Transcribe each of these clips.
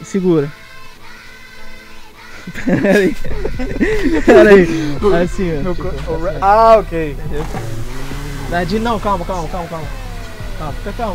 Segura. Peraí. Peraí. Assim, ó. Tipo, ah, ok. entendeu? Nadinho, não, calma. Calma, fica calmo.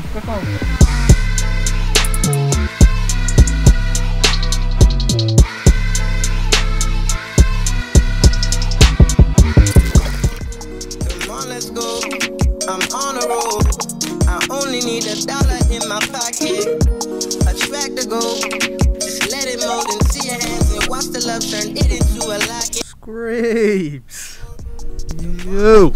Let's go. I'm on a roll. I only need $1 in my pocket. A track to go. Just let it mold and see your hands and watch the love turn it into a locket. Scrapes. Yo.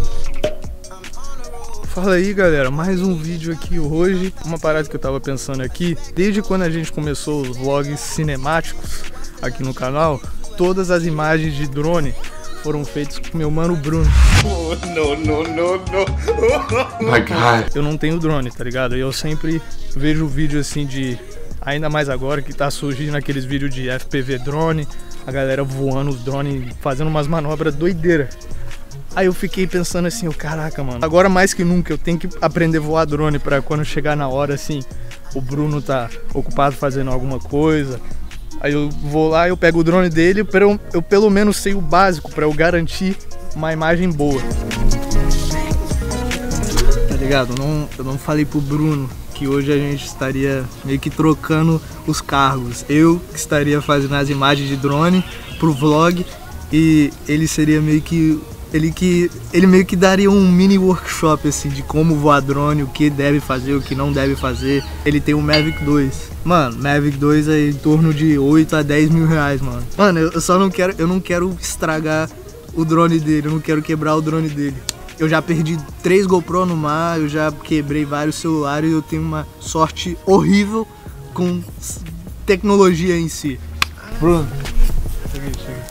Fala aí, galera, mais um vídeo aqui hoje. Uma parada que eu tava pensando aqui, desde quando a gente começou os vlogs cinemáticos aqui no canal, todas as imagens de drone foram feitas com meu mano Bruno. Oh, no. My God. Eu não tenho drone, tá ligado? E eu sempre vejo vídeo assim de... Ainda mais agora que tá surgindo aqueles vídeos de FPV drone, a galera voando os drones, fazendo umas manobras doideiras. Aí eu fiquei pensando assim, caraca, mano, agora mais que nunca eu tenho que aprender a voar drone pra quando chegar na hora, assim, o Bruno tá ocupado fazendo alguma coisa. Aí eu vou lá, eu pego o drone dele, eu pelo menos sei o básico pra eu garantir uma imagem boa. Tá ligado? Eu não falei pro Bruno que hoje a gente estaria meio que trocando os cargos. Eu que estaria fazendo as imagens de drone pro vlog e ele seria meio que... Ele meio que daria um mini workshop assim de como voar drone, o que deve fazer, o que não deve fazer. Ele tem o Mavic 2. Mano, Mavic 2 é em torno de 8 a 10 mil reais, mano. Mano, eu só não quero estragar o drone dele, eu não quero quebrar o drone dele. Eu já perdi 3 GoPro no mar, eu já quebrei vários celulares e eu tenho uma sorte horrível com tecnologia em si. Bruno, chega.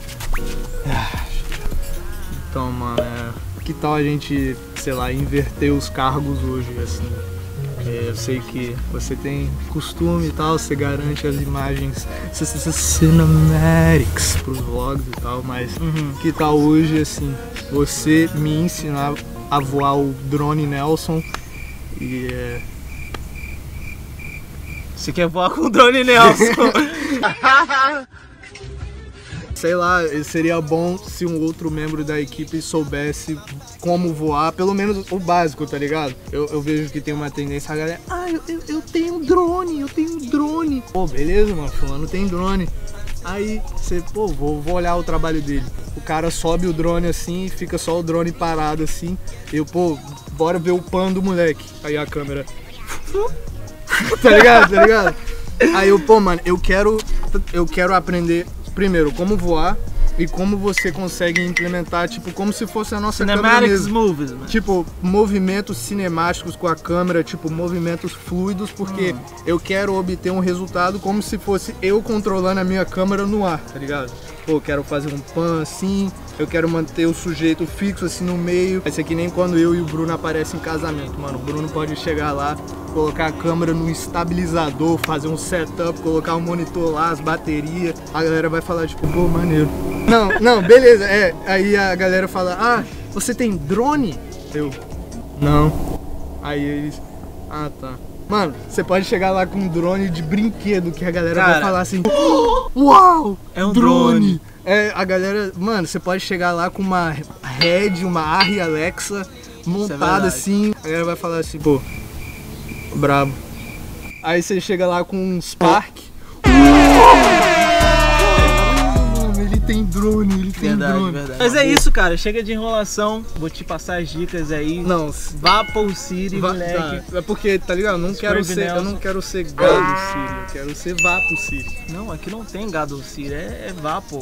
Então, mano, que tal a gente, sei lá, inverter os cargos hoje, assim? Eu sei que você tem costume e tal, você garante as imagens cinematics pros vlogs e tal, mas que tal hoje, assim, você me ensinar a voar o drone Nelson e Você quer voar com o drone Nelson? sei lá, seria bom se um outro membro da equipe soubesse como voar, pelo menos o básico, tá ligado? Eu vejo que tem uma tendência, a galera, eu tenho drone. Pô, beleza, mano, fulano tem drone. Aí você, pô, vou olhar o trabalho dele. O cara sobe o drone assim, fica só o drone parado assim. Eu, pô, bora ver o pan do moleque. Aí a câmera... tá ligado? Aí eu, pô, mano, eu quero aprender... Primeiro, como voar e como você consegue implementar, tipo, como se fosse a nossa câmera mesmo. Movies, mano. Tipo, movimentos cinemáticos com a câmera, tipo, movimentos fluidos, porque eu quero obter um resultado como se fosse eu controlando a minha câmera no ar, tá ligado? Pô, eu quero fazer um pan assim, eu quero manter o sujeito fixo assim no meio. Vai ser que nem quando eu e o Bruno aparecem em casamento, mano. O Bruno pode chegar lá, colocar a câmera no estabilizador, fazer um setup, colocar um monitor lá, as baterias. A galera vai falar tipo, pô, maneiro. Não, beleza, aí a galera fala, ah, você tem drone? Eu, não. Aí eles, ah, tá. Mano, você pode chegar lá com um drone de brinquedo que a galera vai falar assim, uau, é um drone. A galera, mano, você pode chegar lá com uma Red, uma Arri Alexa montada assim, a galera vai falar assim, pô, brabo. Aí você chega lá com um Spark. Ele tem drone. Verdade. Mas é isso, cara. Chega de enrolação. Vou te passar as dicas aí. Não, Vapor City, moleque. Tá. É porque, tá ligado? Eu não quero ser Gado City, eu quero ser Vapor City. Não, aqui não tem Gado City, é Vapor.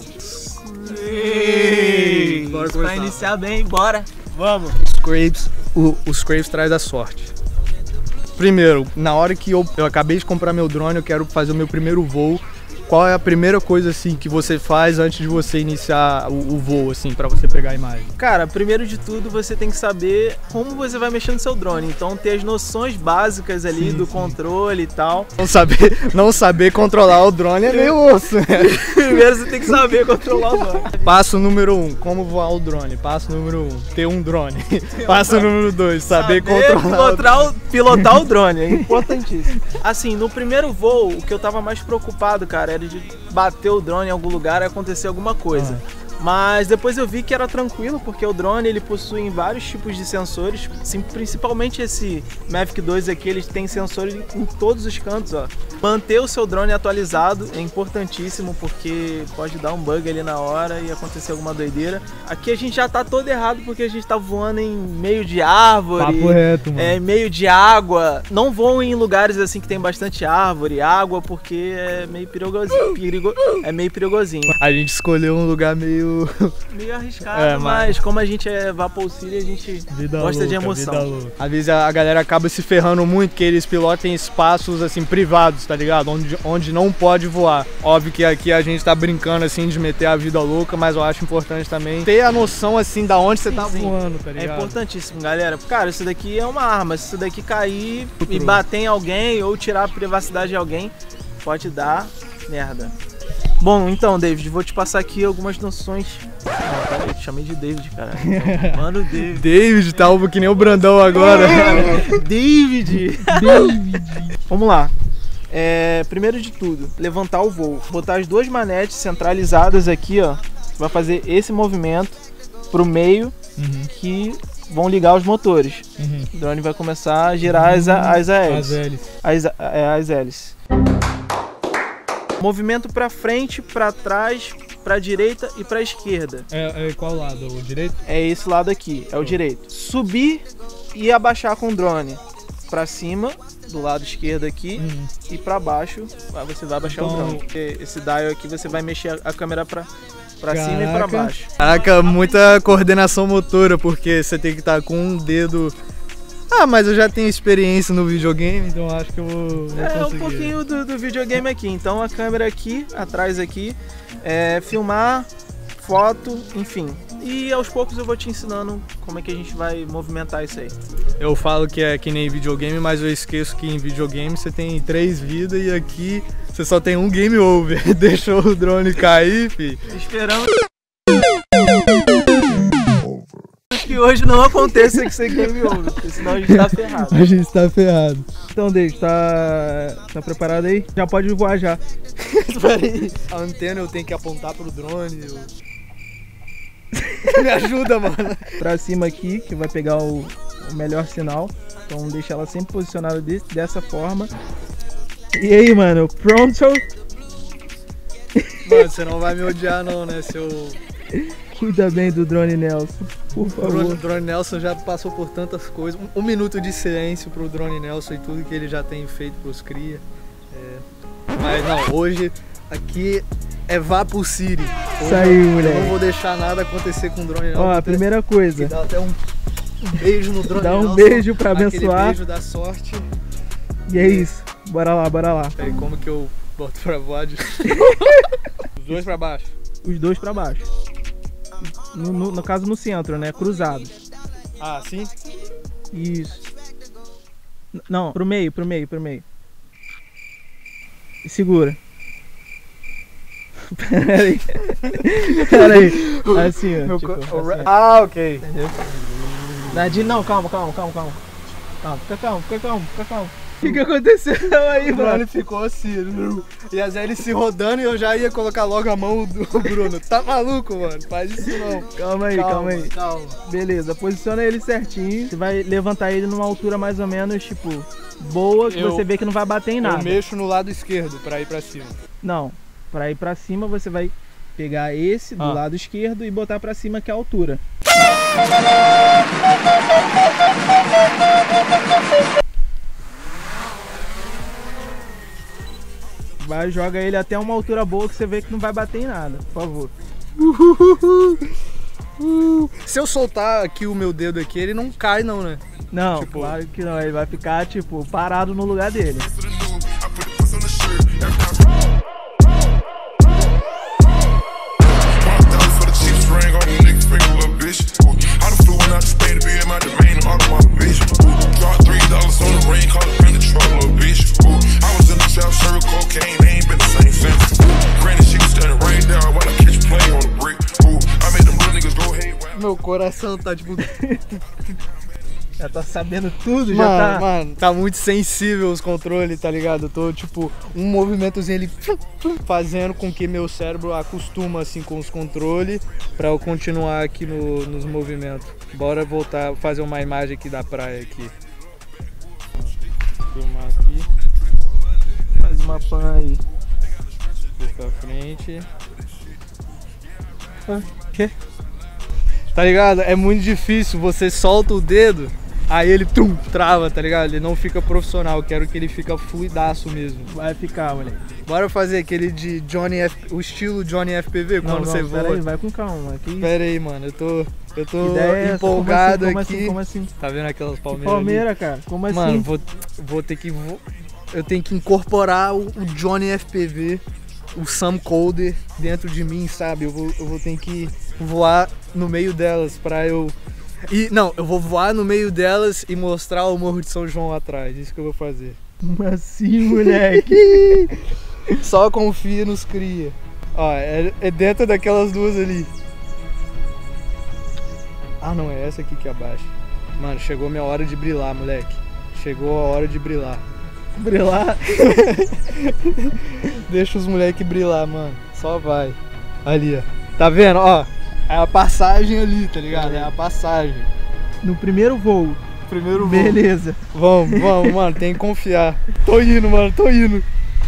Bora pra começar. iniciar bem, bora. Vamos. Scrapes, o Scrapes traz a sorte. Primeiro, na hora que eu acabei de comprar meu drone, eu quero fazer o meu primeiro voo qual é a primeira coisa assim que você faz antes de você iniciar o voo, assim, pra você pegar a imagem? Cara, primeiro de tudo você tem que saber como você vai mexer no seu drone. Então ter as noções básicas ali do controle e tal. Não saber controlar o drone é meio osso, né? Primeiro você tem que saber controlar o drone. Passo número 1, como voar o drone. Passo número 1, ter um drone. Passo número 2, saber controlar pilotar o drone, é importantíssimo. Assim, no primeiro voo, o que eu tava mais preocupado, cara, era de bater o drone em algum lugar e acontecer alguma coisa. Mas depois eu vi que era tranquilo, porque o drone ele possui vários tipos de sensores, principalmente esse Mavic 2 aqui, ele tem sensores em todos os cantos, ó. Manter o seu drone atualizado é importantíssimo, porque pode dar um bug ali na hora e acontecer alguma doideira. Aqui a gente já tá todo errado, porque a gente tá voando em meio de árvore, papo reto, mano. Meio de água. Não voem em lugares assim que tem bastante árvore, água, porque é meio perigosinho. A gente escolheu um lugar meio arriscado, mas como a gente é Vapulcília, a gente gosta de emoção. Às vezes a galera acaba se ferrando muito, que eles pilotam em espaços assim privados, tá ligado? Onde não pode voar. Óbvio que aqui a gente tá brincando assim de meter a vida louca, mas eu acho importante também ter a noção assim da onde você tá voando, tá ligado? É importantíssimo, galera. Cara, isso daqui é uma arma. Se isso daqui cair e bater em alguém ou tirar a privacidade de alguém, pode dar merda. Bom, então, David, vou te passar aqui algumas noções. Não, peraí, eu te chamei de David, cara. Mano, David. David, tá que nem o Brandão agora. David. Vamos lá. Primeiro de tudo, levantar o voo. Botar as duas manetes centralizadas aqui, ó. Você vai fazer esse movimento pro meio, que vão ligar os motores. O drone vai começar a girar as hélices. Movimento para frente, para trás, para direita e para esquerda. Qual lado? O direito? É esse lado aqui, é o direito. Subir e abaixar com o drone para cima, do lado esquerdo aqui, e para baixo, você vai abaixar o drone. Porque esse dial aqui você vai mexer a câmera para cima e para baixo. Caraca, muita coordenação motora, porque você tem que estar com um dedo. Mas eu já tenho experiência no videogame, então acho que eu vou conseguir. Um pouquinho do videogame aqui. Então a câmera aqui, atrás aqui, filmar, foto, enfim. E aos poucos eu vou te ensinando como é que a gente vai movimentar isso aí. Eu falo que é que nem videogame, mas eu esqueço que em videogame você tem 3 vidas e aqui você só tem um game over. Deixou o drone cair, fi. Esperamos que hoje não aconteça que você game over, porque senão a gente tá ferrado. A gente tá ferrado. Então, David, tá preparado aí? Já pode voar já. Espera aí. A antena eu tenho que apontar pro drone. Me ajuda, mano. Pra cima aqui, que vai pegar o melhor sinal. Então deixa ela sempre posicionada dessa forma. E aí, mano, pronto? Mano, você não vai me odiar não, né, seu... Cuida bem do drone Nelson, por favor. O drone Nelson já passou por tantas coisas. Um minuto de silêncio pro drone Nelson e tudo que ele já tem feito pros cria. Mas não, hoje aqui é Vapulcília. Isso aí, moleque. Eu não vou deixar nada acontecer com o drone Nelson. Ó, a primeira coisa. Dá até um beijo no drone Dá Nelson. Um beijo pra abençoar. Aquele beijo da sorte. E é isso. Bora lá, bora lá. Peraí, como que eu boto pra voar? Os dois pra baixo. Os dois pra baixo. No caso no centro, né? Cruzado. Ah, sim? Isso. Não, pro meio. E segura. Peraí. Assim, ó. Tipo, assim. Ok. Entendeu? Nadinho, não, calma. Fica calmo. O que aconteceu aí, mano? O mano? drone ficou assim, e as hélices se rodando e eu já ia colocar logo a mão do Bruno. Tá maluco, mano? Faz isso não. Calma aí. Beleza, posiciona ele certinho. Você vai levantar ele numa altura mais ou menos, tipo, boa, que você vê que não vai bater em nada. Eu mexo no lado esquerdo pra ir pra cima. Não, pra ir pra cima você vai pegar esse do lado esquerdo e botar pra cima, que é a altura. Joga ele até uma altura boa que você vê que não vai bater em nada, por favor. Se eu soltar aqui o meu dedo aqui, ele não cai não, né? Não, tipo... claro que não, ele vai ficar tipo parado no lugar dele. coração tá tipo... Já tá sabendo tudo, Mano, já tá... Mano, tá muito sensível os controles, tá ligado? Eu tô, tipo, um movimentozinho ali fazendo com que meu cérebro acostuma, assim, com os controles pra eu continuar aqui nos movimentos. Bora voltar, fazer uma imagem aqui da praia aqui. Filmar aqui. Faz uma pan aí. Pra frente. Quê? Tá ligado? É muito difícil, você solta o dedo, aí ele trava, tá ligado? Ele não fica profissional, eu quero que ele fica fluidaço mesmo. Vai ficar, moleque. Bora fazer aquele de Johnny o estilo Johnny FPV, quando você voa. Pera aí, vai com calma. Que Pera aí, mano, eu tô empolgado aqui. Como assim? Tá vendo aquelas palmeiras? Palmeira, cara, como assim? Mano, vou ter que... Eu tenho que incorporar o Johnny FPV, o Sam Colder dentro de mim, sabe? Eu vou ter que voar no meio delas pra eu... eu vou voar no meio delas e mostrar o Morro de São João atrás. Isso que eu vou fazer. Como assim, moleque? Só confia nos cria. Ó, é dentro daquelas duas ali. Ah, não, é essa aqui que abaixa. Mano, chegou minha hora de brilhar, moleque. Chegou a hora de brilhar. Brilhar? Deixa os moleques brilhar, mano. Só vai. Ali, ó. Tá vendo? Ó, é a passagem ali, tá ligado? É a passagem. No primeiro voo. Primeiro voo. Beleza. Vamos, mano. Tem que confiar. Tô indo, mano. Tô indo.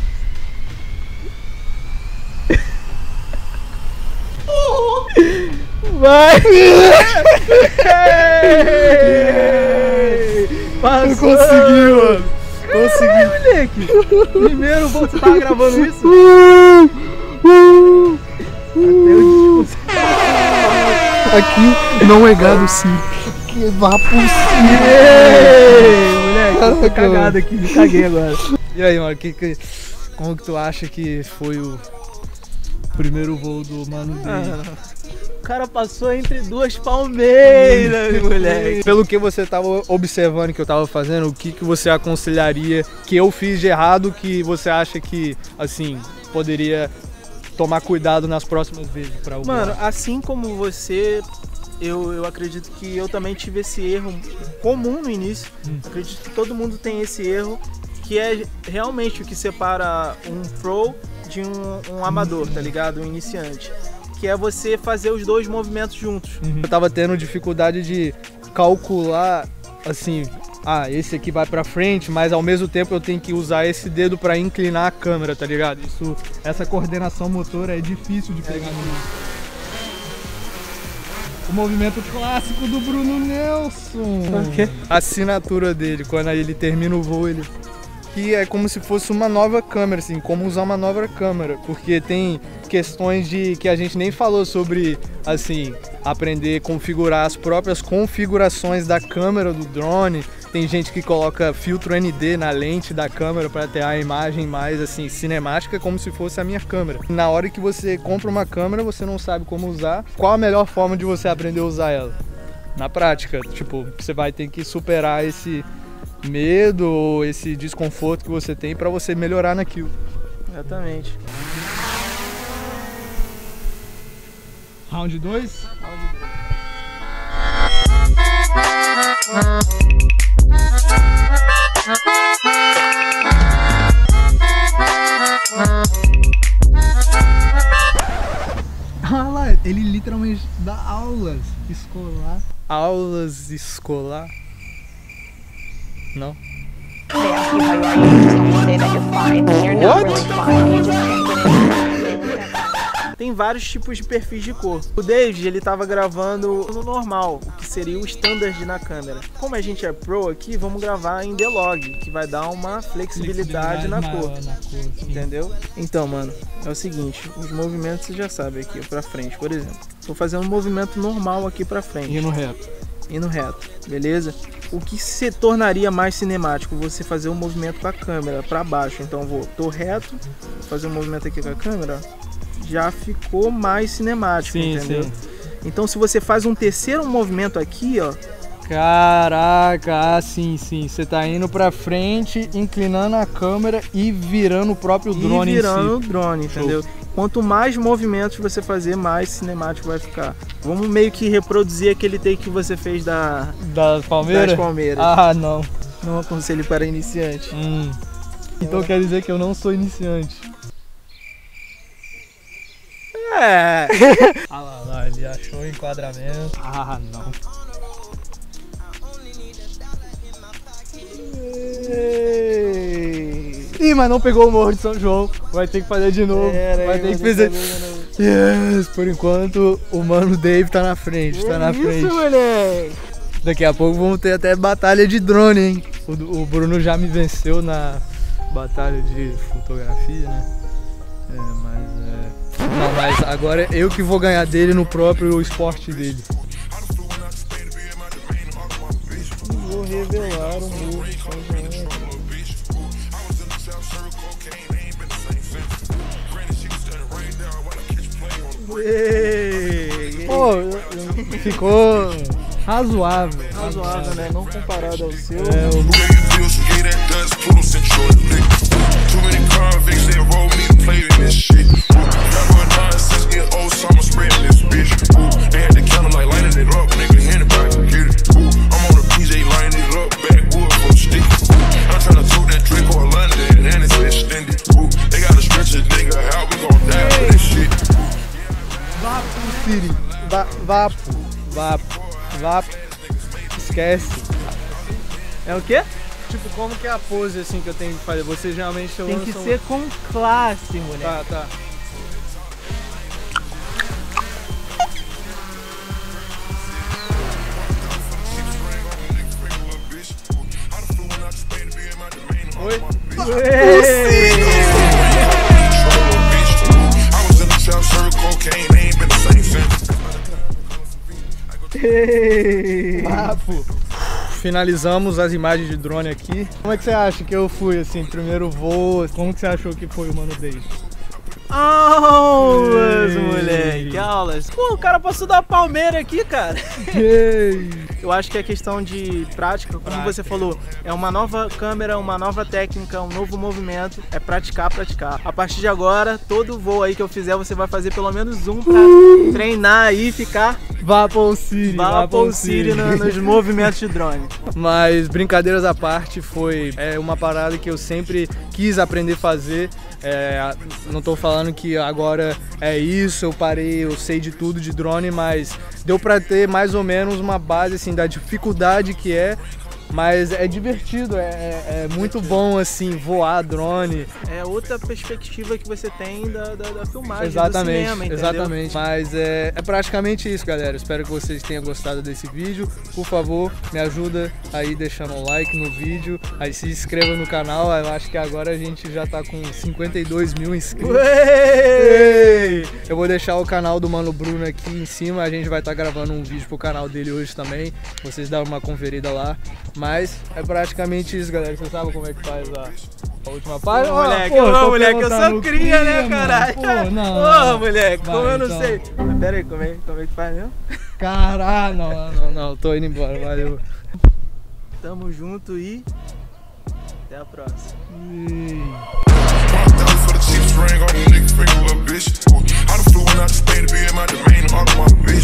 Vai! Passou. Eu consegui, mano. Consegui. Moleque. Primeiro voo, você tava gravando isso? Aqui não é gado sim. Que vá por Moleque, eu tô cagado aqui, me caguei agora. E aí, mano, como que tu acha que foi o primeiro voo do Mano dele? O cara passou entre duas palmeiras, moleque. Pelo que você tava observando que eu tava fazendo, o que você aconselharia que eu fiz de errado que você acha que, assim, poderia tomar cuidado nas próximas vezes pra voar? Mano, assim como você, eu acredito que eu também tive esse erro comum no início. Acredito que todo mundo tem esse erro, que é realmente o que separa um pro de um amador, tá ligado? Um iniciante. Que é você fazer os dois movimentos juntos. Eu tava tendo dificuldade de calcular, assim, esse aqui vai pra frente, mas ao mesmo tempo eu tenho que usar esse dedo pra inclinar a câmera, tá ligado? Essa coordenação motora é difícil de pegar no... O movimento clássico do Bruno Nelson. A assinatura dele, quando ele termina o voo, ele... Que é como se fosse uma nova câmera, assim, como usar uma nova câmera, porque tem questões que a gente nem falou sobre, assim, aprender a configurar as próprias configurações da câmera do drone. Tem gente que coloca filtro ND na lente da câmera para ter a imagem mais, assim, cinemática, como se fosse a minha câmera. Na hora que você compra uma câmera, você não sabe como usar. Qual a melhor forma de você aprender a usar ela? Na prática, tipo, você vai ter que superar esse medo ou esse desconforto que você tem para você melhorar naquilo. Exatamente. Round 2? Ah lá, ele literalmente dá aulas escolar. Aulas escolar? Não? Tem vários tipos de perfis de cor. O David, ele tava gravando no normal, o que seria o standard na câmera. Como a gente é pro aqui, vamos gravar em D-Log, que vai dar uma flexibilidade na cor. Entendeu? Então, mano, é o seguinte, os movimentos você já sabe aqui, pra frente, por exemplo. Tô fazendo um movimento normal aqui pra frente. Indo reto, beleza? O que se tornaria mais cinemático? Você fazer um movimento com a câmera para baixo. Então tô reto, vou fazer um movimento aqui com a câmera, já ficou mais cinemático, entendeu? Sim. Então se você faz um terceiro movimento aqui, ó. Caraca, sim. Você tá indo pra frente, inclinando a câmera e virando o próprio drone o drone, entendeu? quanto mais movimentos você fazer, mais cinemático vai ficar. Vamos meio que reproduzir aquele take que você fez das Palmeiras. Ah, não. Não aconselho para iniciante. Então quer dizer que eu não sou iniciante. É. Ah lá, ele achou o enquadramento. Ah, não. Ih, mas não pegou o Morro de São João. Vai ter que fazer de novo. Vai ter que fazer. Yes, por enquanto o mano Dave tá na frente. Tá na frente. Isso, moleque. Daqui a pouco vamos ter até batalha de drone, hein? O Bruno já me venceu na batalha de fotografia, né? Não, mas agora eu que vou ganhar dele no próprio esporte dele. Vou revelar o Morro de São João. Pô, ficou razoável. Razoável, né? Não comparado ao seu. Vapo. Esquece. É o quê? Tipo, como que é a pose assim que eu tenho que fazer? Você geralmente tem que ser com classe, moleque. Tá. Oi? Papo. Finalizamos as imagens de drone aqui. Como é que você acha que eu fui, assim, primeiro voo? Como que você achou que foi o Mano Dave? Aulas, moleque, aulas. Pô, o cara passou da Palmeira aqui, cara. Eu acho que é questão de prática, como você falou, é uma nova câmera, uma nova técnica, um novo movimento, é praticar. A partir de agora, todo voo aí que eu fizer, você vai fazer pelo menos um pra treinar aí e ficar Vapor City nos movimentos de drone. Mas brincadeiras à parte, foi uma parada que eu sempre quis aprender a fazer. Não tô falando que agora é isso, eu parei, eu sei de tudo de drone, mas deu pra ter mais ou menos uma base assim da dificuldade que é, mas é divertido, é muito bom assim voar drone. É outra perspectiva que você tem da filmagem, exatamente, do cinema, entendeu? Exatamente. Mas é praticamente isso, galera. Espero que vocês tenham gostado desse vídeo. Por favor, me ajuda aí deixando um like no vídeo, aí se inscreva no canal. Eu acho que agora a gente já tá com 52 mil inscritos. Ué! Eu vou deixar o canal do Mano Bruno aqui em cima. A gente vai estar gravando um vídeo pro canal dele hoje também. Vocês dão uma conferida lá. Mas é praticamente isso, galera. Você sabe como é que faz a última parte? Moleque, moleque, eu sou cria, né, caralho? Ô, moleque, como eu não sei. Mas pera aí, como é que faz mesmo? Caralho, não, tô indo embora, valeu. Tamo junto e até a próxima. Ring on your nigga finger, little bitch. I done flew one out to Spain to be in my domain, all of my bitch.